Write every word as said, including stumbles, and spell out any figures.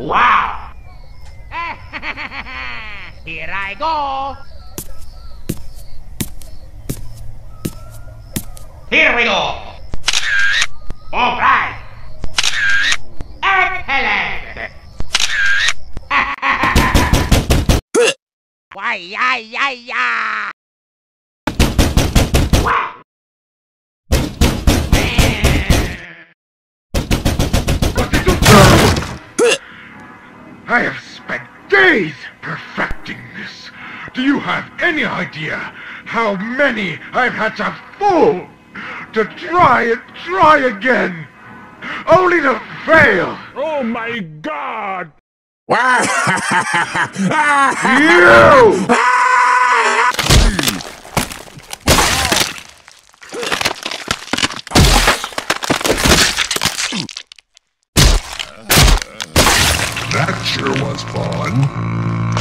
Wow! Here I go! Here we go! All right! Excellent! Why, ya, ya, ya! I have spent days perfecting this. Do you have any idea how many I've had to fool to try and try again, only to fail? Oh my God! You! That sure was fun.